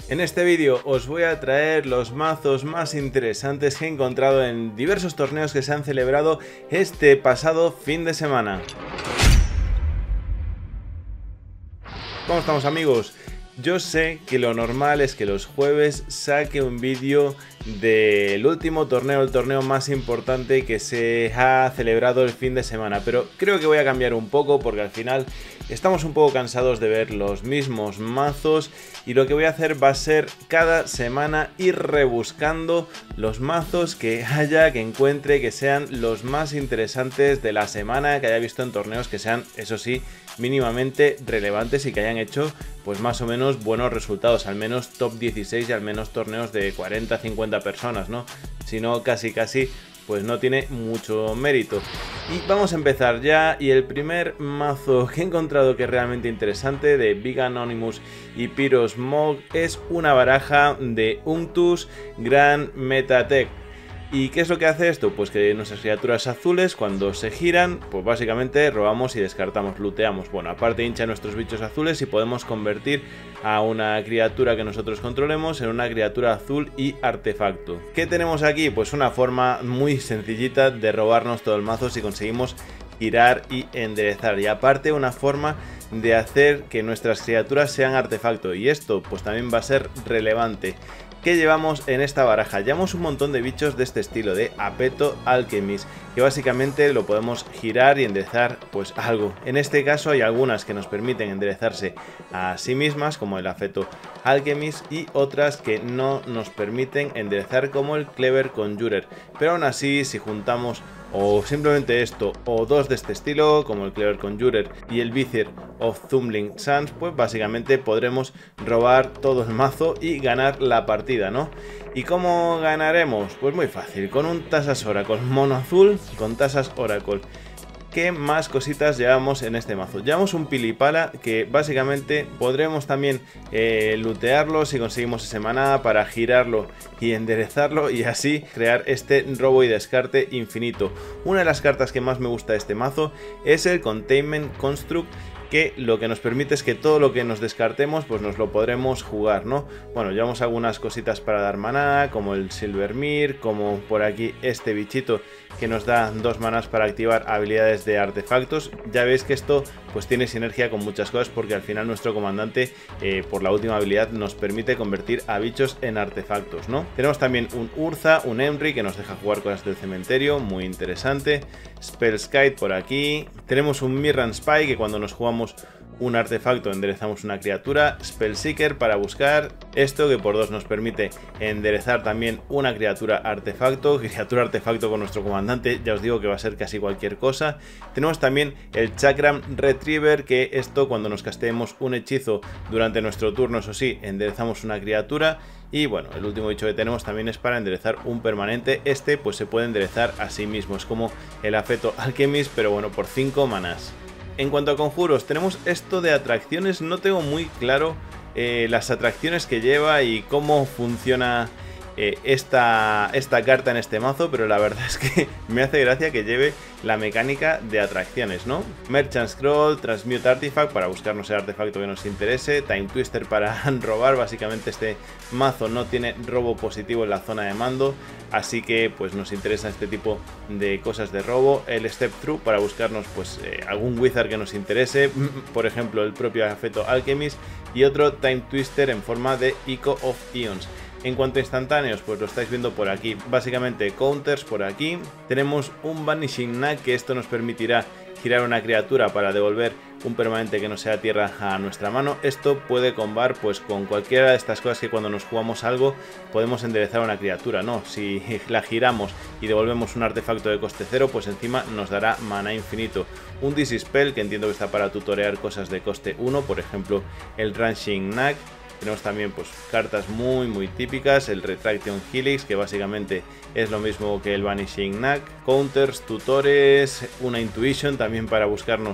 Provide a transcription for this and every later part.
En este vídeo os voy a traer los mazos más interesantes que he encontrado en diversos torneos que se han celebrado este pasado fin de semana. ¿Cómo estamos, amigos? Yo sé que lo normal es que los jueves saque un vídeo del último torneo, el torneo más importante que se ha celebrado el fin de semana, pero creo que voy a cambiar un poco porque al final estamos un poco cansados de ver los mismos mazos y lo que voy a hacer va a ser cada semana ir rebuscando los mazos que haya, que encuentre, que sean los más interesantes de la semana, que haya visto en torneos que sean, eso sí, mínimamente relevantes y que hayan hecho pues más o menos buenos resultados, al menos top 16 y al menos torneos de 40-50 personas, ¿no? Si no, casi pues no tiene mucho mérito. Y vamos a empezar ya, y el primer mazo que he encontrado que es realmente interesante, de Big Anonymous y Pyrosmog, es una baraja de Unctus Grand Metatech. ¿Y qué es lo que hace esto? Pues que nuestras criaturas azules, cuando se giran, pues básicamente robamos y descartamos, looteamos. Bueno, aparte hincha nuestros bichos azules y podemos convertir a una criatura que nosotros controlemos en una criatura azul y artefacto. ¿Qué tenemos aquí? Pues una forma muy sencillita de robarnos todo el mazo si conseguimos girar y enderezar. Y aparte una forma de hacer que nuestras criaturas sean artefacto. Y esto pues también va a ser relevante. ¿Qué llevamos en esta baraja? Llevamos un montón de bichos de este estilo, de Apeto Alchemist, que básicamente lo podemos girar y enderezar pues algo. En este caso hay algunas que nos permiten enderezarse a sí mismas, como el Apeto Alchemist, y otras que no nos permiten enderezar, como el Clever Conjurer. Pero aún así, si juntamos o simplemente esto, o dos de este estilo, como el Clever Conjurer y el Vizier of Thumbling Sands, pues básicamente podremos robar todo el mazo y ganar la partida, ¿no? ¿Y cómo ganaremos? Pues muy fácil, con un Tasas Oracle mono azul, con Tasas Oracle. ¿Qué más cositas llevamos en este mazo? Llevamos un Pilipala que básicamente podremos también lootearlo si conseguimos ese maná para girarlo y enderezarlo y así crear este robo y descarte infinito. Una de las cartas que más me gusta de este mazo es el Containment Construct, que lo que nos permite es que todo lo que nos descartemos pues nos lo podremos jugar, ¿no? Bueno, llevamos algunas cositas para dar maná, como el Silvermere, como por aquí este bichito que nos da 2 manás para activar habilidades de artefactos. Ya veis que esto pues tiene sinergia con muchas cosas, porque al final nuestro comandante por la última habilidad nos permite convertir a bichos en artefactos, ¿no? Tenemos también un Urza, un Emry que nos deja jugar cosas del cementerio, muy interesante. Spellskite por aquí. Tenemos un Mirran Spy que cuando nos jugamos un artefacto enderezamos una criatura. Spellseeker para buscar esto, que por 2 nos permite enderezar también una criatura artefacto con nuestro comandante. Ya os digo que va a ser casi cualquier cosa. Tenemos también el Chakram Retriever, que esto cuando nos casteemos un hechizo durante nuestro turno, eso sí, enderezamos una criatura. Y bueno, el último bicho que tenemos también es para enderezar un permanente. Este pues se puede enderezar a sí mismo, es como el Apeto Alchemist, pero bueno, por 5 manás. En cuanto a conjuros, tenemos esto de atracciones. No tengo muy claro las atracciones que lleva y cómo funciona esta carta en este mazo, pero la verdad es que me hace gracia que lleve la mecánica de atracciones, ¿no? Merchant Scroll, Transmute Artifact para buscarnos el artefacto que nos interese, Time Twister para robar. Básicamente este mazo no tiene robo positivo en la zona de mando, así que pues nos interesa este tipo de cosas de robo. El Step Through para buscarnos pues algún Wizard que nos interese, por ejemplo el propio Apeto Alchemist, y otro Time Twister en forma de Echo of Eons. En cuanto a instantáneos, pues lo estáis viendo por aquí, básicamente counters por aquí. Tenemos un Vanishing Knack, que esto nos permitirá girar una criatura para devolver un permanente que no sea tierra a nuestra mano. Esto puede combar pues con cualquiera de estas cosas, que cuando nos jugamos algo podemos enderezar una criatura, ¿no? Si la giramos y devolvemos un artefacto de coste 0, pues encima nos dará maná infinito. Un Dispel, que entiendo que está para tutorear cosas de coste 1, por ejemplo el Ranching Knack. Tenemos también pues cartas muy típicas, el Retraction Helix, que básicamente es lo mismo que el Vanishing Knack, counters, tutores, una Intuition también para buscarnos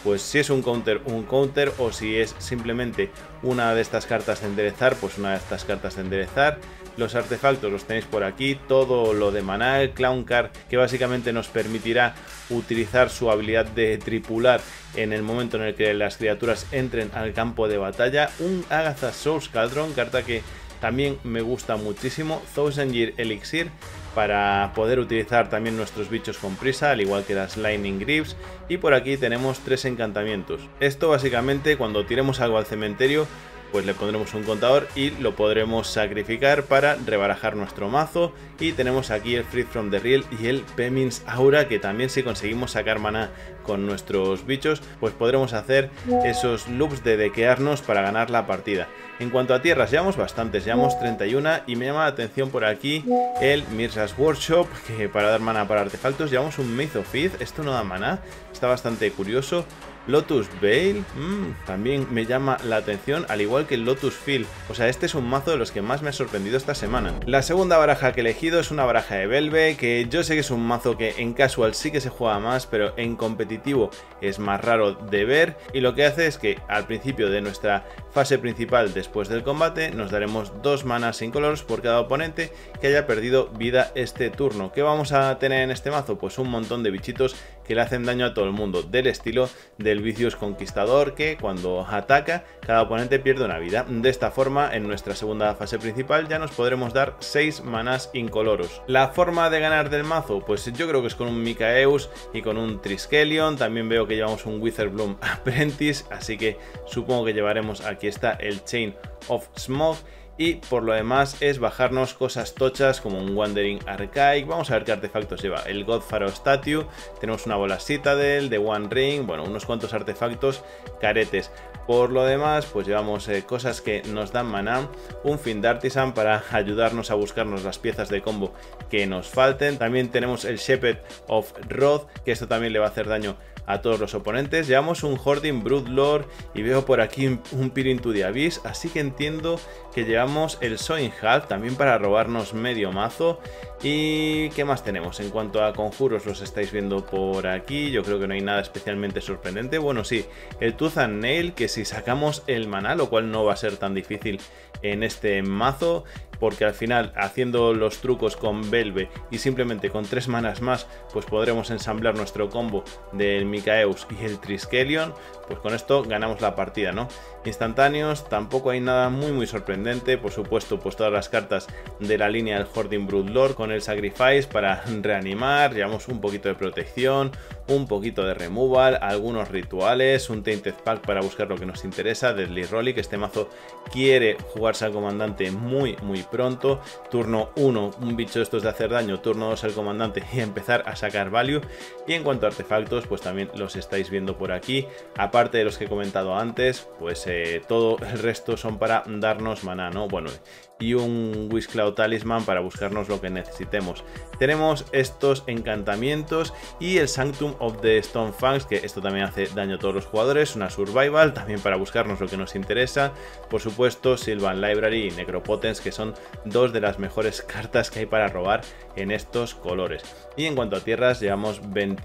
pues si es un counter, o si es simplemente una de estas cartas de enderezar, pues una de estas cartas de enderezar. Los artefactos los tenéis por aquí, todo lo de maná, el Clown Card, que básicamente nos permitirá utilizar su habilidad de tripular en el momento en el que las criaturas entren al campo de batalla. Un Agatha Source Cauldron, carta que también me gusta muchísimo. Thousand Year Elixir, para poder utilizar también nuestros bichos con prisa, al igual que las Lightning Greaves. Y por aquí tenemos 3 encantamientos. Esto básicamente, cuando tiremos algo al cementerio, pues le pondremos un contador y lo podremos sacrificar para rebarajar nuestro mazo. Y tenemos aquí el Freed from the Real y el Pemin's Aura, que también, si conseguimos sacar maná con nuestros bichos, pues podremos hacer esos loops de dequearnos para ganar la partida. En cuanto a tierras, llevamos bastantes, llevamos 31, y me llama la atención por aquí el Mirza's Workshop, que para dar maná para artefactos. Llevamos un Maze of Ith, esto no da maná, está bastante curioso. Lotus Veil, también me llama la atención, al igual que el Lotus Field. O sea, este es un mazo de los que más me ha sorprendido esta semana. La segunda baraja que he elegido es una baraja de Velve, que yo sé que es un mazo que en casual sí que se juega más, pero en competitivo es más raro de ver. Y lo que hace es que al principio de nuestra fase principal, después del combate, nos daremos 2 manas incoloros por cada oponente que haya perdido vida este turno. ¿Qué vamos a tener en este mazo? Pues un montón de bichitos que le hacen daño a todo el mundo, del estilo del Vicious Conquistador, que cuando ataca cada oponente pierde una vida. De esta forma, en nuestra segunda fase principal ya nos podremos dar 6 manás incoloros. La forma de ganar del mazo, pues yo creo que es con un Mikaeus y con un Triskelion. También veo que llevamos un Witherbloom Apprentice, así que supongo que llevaremos, aquí está, el Chain of Smoke. Y por lo demás es bajarnos cosas tochas como un Wandering Archaic. Vamos a ver qué artefactos lleva. El God Pharaoh Statue, tenemos una bola Citadel, de One Ring, bueno, unos cuantos artefactos caretes. Por lo demás, pues llevamos cosas que nos dan maná, un Fiend Artisan para ayudarnos a buscarnos las piezas de combo que nos falten. También tenemos el Shepherd of Roth, que esto también le va a hacer daño a todos los oponentes. Llevamos un Hoarding Broodlord y veo por aquí un Peer into the Abyss, así que entiendo que llevamos el Sowing Half también para robarnos medio mazo. ¿Y qué más tenemos? En cuanto a conjuros, los estáis viendo por aquí, yo creo que no hay nada especialmente sorprendente. Bueno, sí, el Tooth and Nail, que si sacamos el maná, lo cual no va a ser tan difícil en este mazo, porque al final, haciendo los trucos con Velve y simplemente con 3 manas más, pues podremos ensamblar nuestro combo del Mikaeus y el Triskelion. Pues con esto ganamos la partida, ¿no? Instantáneos, tampoco hay nada muy sorprendente. Por supuesto, pues todas las cartas de la línea del Hoarding Broodlord con el Sacrifice para reanimar. Llevamos un poquito de protección, un poquito de removal, algunos rituales, un Tainted Pack para buscar lo que nos interesa, Deadly Rolly, que este mazo quiere jugarse al comandante muy pronto. Turno 1, un bicho de estos de hacer daño, turno 2 al comandante y empezar a sacar value. Y en cuanto a artefactos, pues también los estáis viendo por aquí. Aparte de los que he comentado antes, pues todo el resto son para darnos maná, ¿no? Bueno, y un Wishclaw Talisman para buscarnos lo que necesitemos. Tenemos estos encantamientos y el Sanctum of the Stone Fangs, que esto también hace daño a todos los jugadores. Una Survival, también para buscarnos lo que nos interesa. Por supuesto, Sylvan Library y Necropotence, que son 2 de las mejores cartas que hay para robar en estos colores. Y en cuanto a tierras, llevamos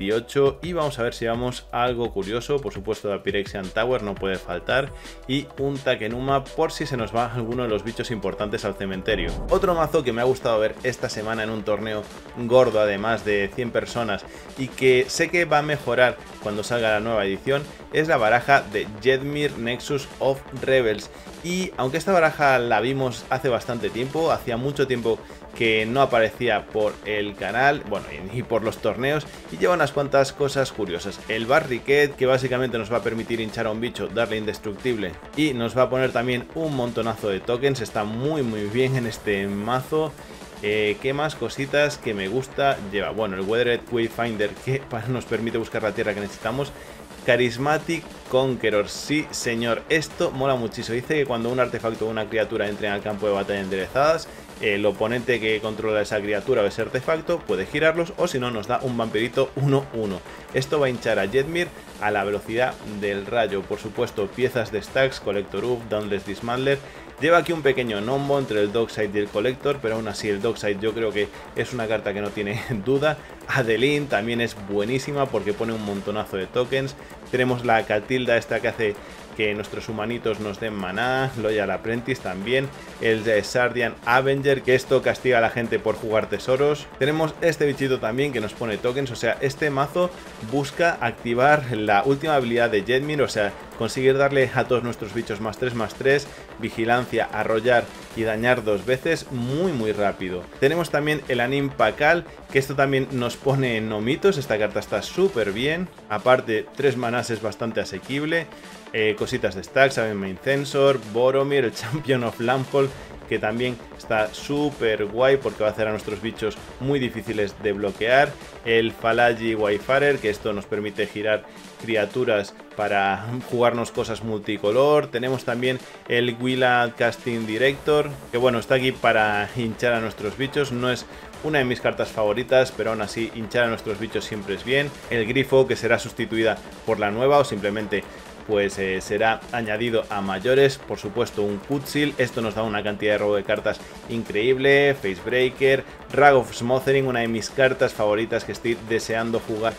28 y vamos a ver si llevamos algo curioso. Por supuesto, la Phyrexian Tower no puede faltar y un Takenuma por si se nos va alguno de los bichos importantes al cementerio. Otro mazo que me ha gustado ver esta semana en un torneo gordo, además de 100 personas, y que sé que va a mejorar cuando salga la nueva edición, es la baraja de Jedmir Nexus of Rebels. Y aunque esta baraja la vimos hace bastante tiempo, hacía mucho tiempo que no aparecía por el canal, bueno, y por los torneos, y lleva unas cuantas cosas curiosas. El Barricade, que básicamente nos va a permitir hinchar a un bicho, darle indestructible, y nos va a poner también un montonazo de tokens. Está muy bien en este mazo. ¿Qué más cositas que me gusta lleva? Bueno, el Weathered Wayfinder, que nos permite buscar la tierra que necesitamos. Charismatic Conqueror, sí señor, esto mola muchísimo. Dice que cuando un artefacto o una criatura entre al campo de batalla enderezadas, el oponente que controla esa criatura o ese artefacto puede girarlos, o si no nos da un vampirito 1-1. Esto va a hinchar a Jedmir a la velocidad del rayo. Por supuesto, piezas de stacks, Collector Uf, Dauntless Dismantler, Lleva aquí un pequeño nombo entre el Dockside y el Collector, pero aún así el Dockside yo creo que es una carta que no tiene duda. Adeline también es buenísima porque pone un montonazo de tokens. Tenemos la Catilda esta que hace que nuestros humanitos nos den maná, Loyal Apprentice también, el de Sardian Avenger, que esto castiga a la gente por jugar tesoros. Tenemos este bichito también que nos pone tokens, o sea, este mazo busca activar la última habilidad de Jedmir, o sea, conseguir darle a todos nuestros bichos +3/+3, vigilancia, arrollar y dañar 2 veces muy rápido. Tenemos también el Anim Pakal, que esto también nos pone nomitos, esta carta está súper bien, aparte 3 manás es bastante asequible. Cositas de stacks, Main Censor, Boromir, el Champion of Landfall, que también está súper guay porque va a hacer a nuestros bichos muy difíciles de bloquear. El Falagi Wayfarer, que esto nos permite girar criaturas para jugarnos cosas multicolor. Tenemos también el Willa Casting Director, que bueno, está aquí para hinchar a nuestros bichos. No es una de mis cartas favoritas, pero aún así hinchar a nuestros bichos siempre es bien. El Grifo, que será sustituida por la nueva o simplemente pues será añadido a mayores. Por supuesto un Kutsil, esto nos da una cantidad de robo de cartas increíble. Facebreaker, Rag of Smothering, una de mis cartas favoritas que estoy deseando jugar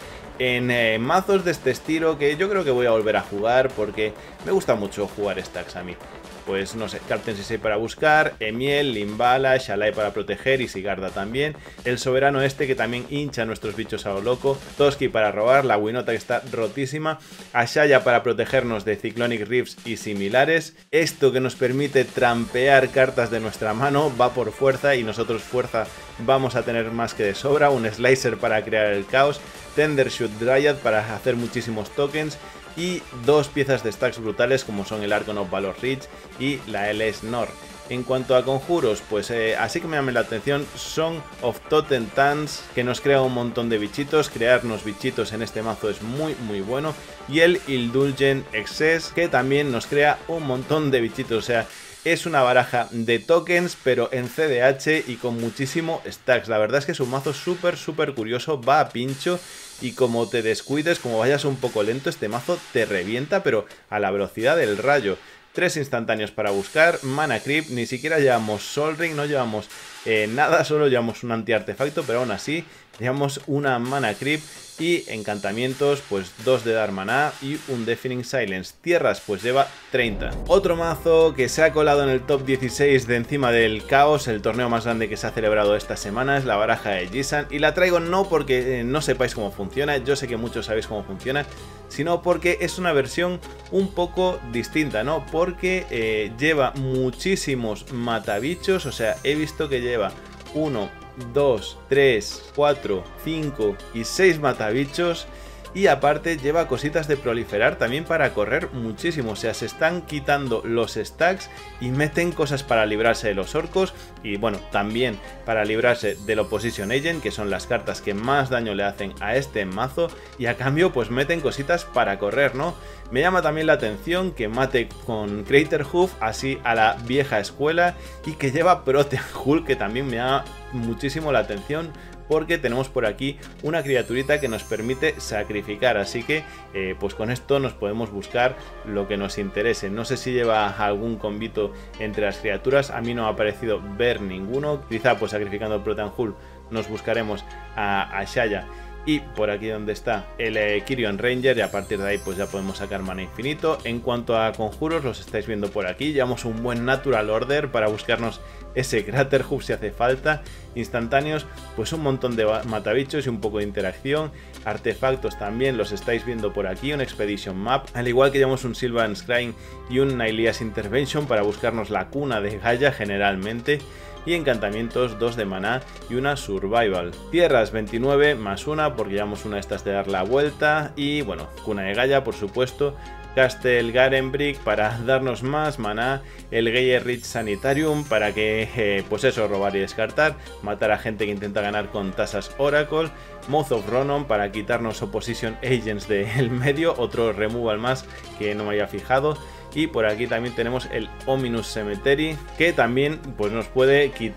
en mazos de este estilo, que yo creo que voy a volver a jugar porque me gusta mucho jugar stacks a mí. Pues no sé, Captain Sisei para buscar, Emiel, Limbala, Shalai para proteger y Sigarda también. El Soberano este que también hincha a nuestros bichos a lo loco. Toski para robar, la Winota que está rotísima. Ashaya para protegernos de Cyclonic Rifts y similares. Esto que nos permite trampear cartas de nuestra mano va por fuerza y nosotros fuerza vamos a tener más que de sobra. Un Slicer para crear el caos. Tendershoot Dryad para hacer muchísimos tokens. Y 2 piezas de stacks brutales como son el Archon of Valor Ridge y la LS Nor. En cuanto a conjuros, pues así que me llama la atención Song of Totem-Tans, que nos crea un montón de bichitos. Crearnos bichitos en este mazo es muy bueno. Y el Indulgent Excess, que también nos crea un montón de bichitos, o sea, es una baraja de tokens, pero en CDH y con muchísimo stacks. La verdad es que es un mazo súper curioso, va a pincho. Y como te descuides, como vayas un poco lento, este mazo te revienta, pero a la velocidad del rayo. 3 instantáneos para buscar, Mana Creep, ni siquiera llevamos Sol Ring, no llevamos nada, solo llevamos un anti-artefacto, pero aún así llevamos una Mana Creep. Y encantamientos, pues 2 de dar maná y un Deafening Silence. Tierras, pues lleva 30. Otro mazo que se ha colado en el top 16 de encima del caos, el torneo más grande que se ha celebrado esta semana, es la baraja de Jisan. Y la traigo no porque no sepáis cómo funciona, yo sé que muchos sabéis cómo funciona, sino porque es una versión un poco distinta, ¿no? Porque lleva muchísimos matabichos, o sea, he visto que lleva 1, 2, 3, 4, 5 y 6 matabichos. Y aparte lleva cositas de proliferar también para correr muchísimo. O sea, se están quitando los stacks y meten cosas para librarse de los orcos. Y bueno, también para librarse del Opposition Agent, que son las cartas que más daño le hacen a este mazo. Y a cambio pues meten cositas para correr, ¿no? Me llama también la atención que mate con Craterhoof, así a la vieja escuela. Y que lleva Protean Hulk, que también me llama muchísimo la atención, porque tenemos por aquí una criaturita que nos permite sacrificar, así que pues con esto nos podemos buscar lo que nos interese. No sé si lleva algún combito entre las criaturas, a mí no me ha parecido ver ninguno. Quizá pues sacrificando el Protean Hulk nos buscaremos a Shaya y por aquí donde está el Kyrion Ranger, y a partir de ahí pues ya podemos sacar mana infinito. En cuanto a conjuros, los estáis viendo por aquí, llevamos un buen Natural Order para buscarnos ese Craterhoof si hace falta. Instantáneos, pues un montón de matabichos y un poco de interacción. Artefactos también los estáis viendo por aquí, un Expedition Map, al igual que llevamos un Sylvan Scrying y un Nylea's Intervention para buscarnos la cuna de Gaia generalmente. Y encantamientos, 2 de maná y una Survival. Tierras 29 más 1 porque llevamos una de estas de dar la vuelta. Y bueno, cuna de Gaia por supuesto. Castle Garenbrick para darnos más maná, el Gaia Rich Sanitarium para que, pues eso, robar y descartar, matar a gente que intenta ganar con tasas Oracle, Mouth of Ronon para quitarnos Opposition Agents del medio, otro removal más que no me había fijado. Y por aquí también tenemos el Ominous Cemetery, que también pues nos puede quitar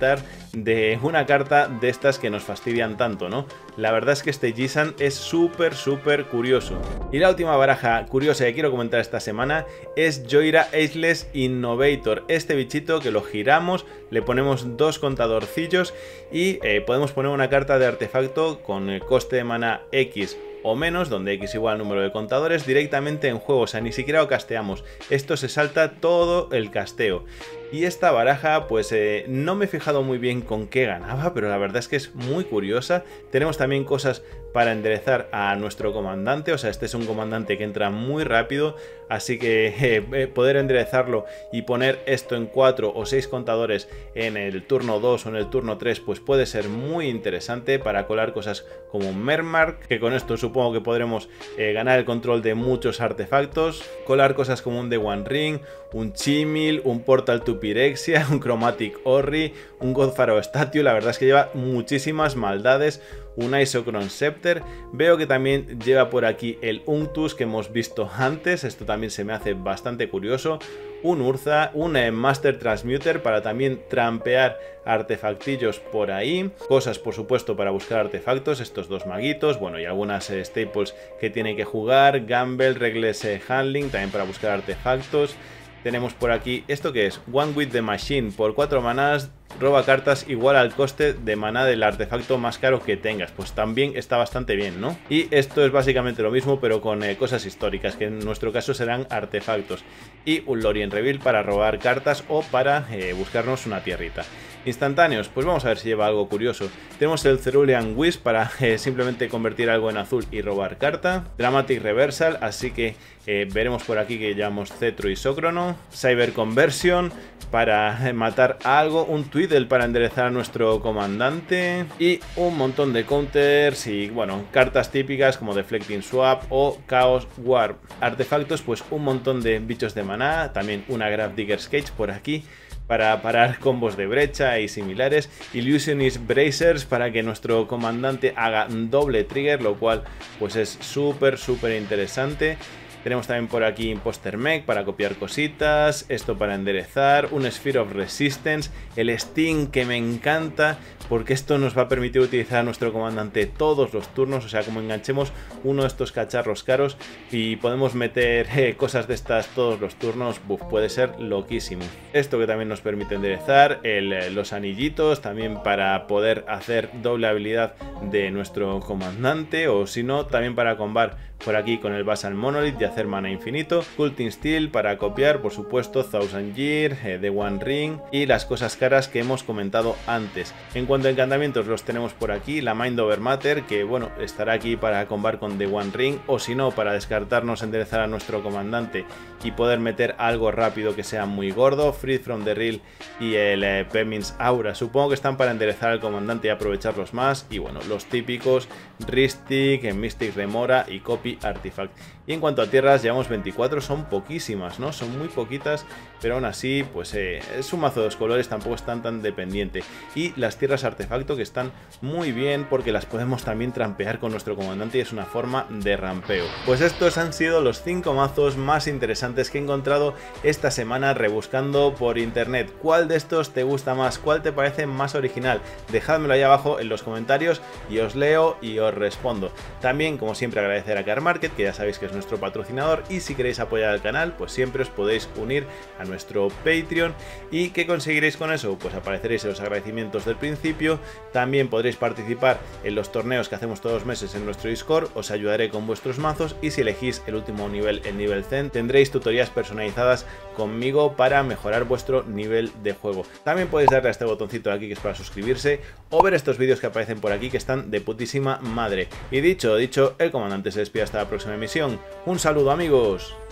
de una carta de estas que nos fastidian tanto, ¿no? La verdad es que este Jisan es súper curioso. Y la última baraja curiosa que quiero comentar esta semana es Joira Ageless Innovator. Este bichito que lo giramos, le ponemos 2 contadorcillos y podemos poner una carta de artefacto con el coste de mana X o menos, donde X igual al número de contadores, directamente en juego, o sea, ni siquiera lo casteamos. Esto se salta todo el casteo. Y esta baraja, pues no me he fijado muy bien con qué ganaba, pero la verdad es que es muy curiosa. Tenemos también cosas para enderezar a nuestro comandante, o sea, este es un comandante que entra muy rápido, así que poder enderezarlo y poner esto en 4 o 6 contadores en el turno 2 o en el turno 3, pues puede ser muy interesante para colar cosas como Mermark, que con esto supongo que podremos ganar el control de muchos artefactos, colar cosas como un The One Ring, un Chimil, un Portal to Pyrexia, un Chromatic Orri, un Godfaro Statue. La verdad es que lleva muchísimas maldades, un Isochron Scepter. Veo que también lleva por aquí el Unctus que hemos visto antes, esto también se me hace bastante curioso. Un Urza, un Master Transmuter para también trampear artefactillos por ahí, cosas por supuesto para buscar artefactos, estos 2 maguitos, bueno, y algunas staples que tiene que jugar, Gamble, Regles Handling, también para buscar artefactos. Tenemos por aquí, ¿esto qué es? One with the Machine, por 4 manás, roba cartas igual al coste de maná del artefacto más caro que tengas. Pues también está bastante bien, ¿no? Y esto es básicamente lo mismo, pero con cosas históricas, que en nuestro caso serán artefactos. Y un Lorien Reveal para robar cartas o para buscarnos una tierrita. Instantáneos, pues vamos a ver si lleva algo curioso. Tenemos el Cerulean Wisp para simplemente convertir algo en azul y robar carta. Dramatic Reversal, así que veremos por aquí que llevamos Cetro y Sócrono. Cyber Conversion para matar a algo. Un Twiddle para enderezar a nuestro comandante. Y un montón de counters y, bueno, cartas típicas como Deflecting Swap o Chaos Warp. Artefactos, pues un montón de bichos de maná. También una Grafdigger's Cage por aquí para parar combos de brecha y similares. Illusionist Bracers para que nuestro comandante haga doble trigger, lo cual pues es súper interesante. Tenemos también por aquí Imposter Mech para copiar cositas, esto para enderezar, un Sphere of Resistance, el Sting que me encanta porque esto nos va a permitir utilizar a nuestro comandante todos los turnos, o sea, como enganchemos uno de estos cacharros caros y podemos meter cosas de estas todos los turnos, puede ser loquísimo. Esto que también nos permite enderezar, los anillitos también para poder hacer doble habilidad de nuestro comandante, o si no, también para combar por aquí con el Basal Monolith y hacer mana infinito. Culting Steel para copiar, por supuesto, Thousand Year, The One Ring y las cosas caras que hemos comentado antes. En cuanto a encantamientos, los tenemos por aquí. La Mind Over Matter, que bueno, estará aquí para combar con The One Ring, o si no, para descartarnos, enderezar a nuestro comandante y poder meter algo rápido que sea muy gordo. Freed from the Real y el Pemmin's Aura. Supongo que están para enderezar al comandante y aprovecharlos más. Y bueno, los típicos Ristic, Mystic Remora y Copy Artifact. Y en cuanto a tierras, llevamos 24, son poquísimas, ¿no? Son muy poquitas, pero aún así, pues es un mazo de 2 colores, tampoco es tan dependiente. Y las tierras artefacto que están muy bien porque las podemos también trampear con nuestro comandante y es una forma de rampeo. Pues estos han sido los 5 mazos más interesantes que he encontrado esta semana rebuscando por internet. ¿Cuál de estos te gusta más? ¿Cuál te parece más original? Dejádmelo ahí abajo en los comentarios y os leo y os respondo. También, como siempre, agradecer a Card Market, que ya sabéis que es nuestro patrocinador, y si queréis apoyar al canal, pues siempre os podéis unir a nuestro Patreon. ¿Y qué conseguiréis con eso? Pues apareceréis en los agradecimientos del principio, también podréis participar en los torneos que hacemos todos los meses en nuestro Discord, os ayudaré con vuestros mazos y si elegís el último nivel, el nivel Zen, tendréis tutorías personalizadas conmigo para mejorar vuestro nivel de juego. También podéis darle a este botoncito de aquí que es para suscribirse o ver estos vídeos que aparecen por aquí que están de putísima madre. Y dicho, el comandante se despide hasta la próxima emisión. Un saludo, amigos.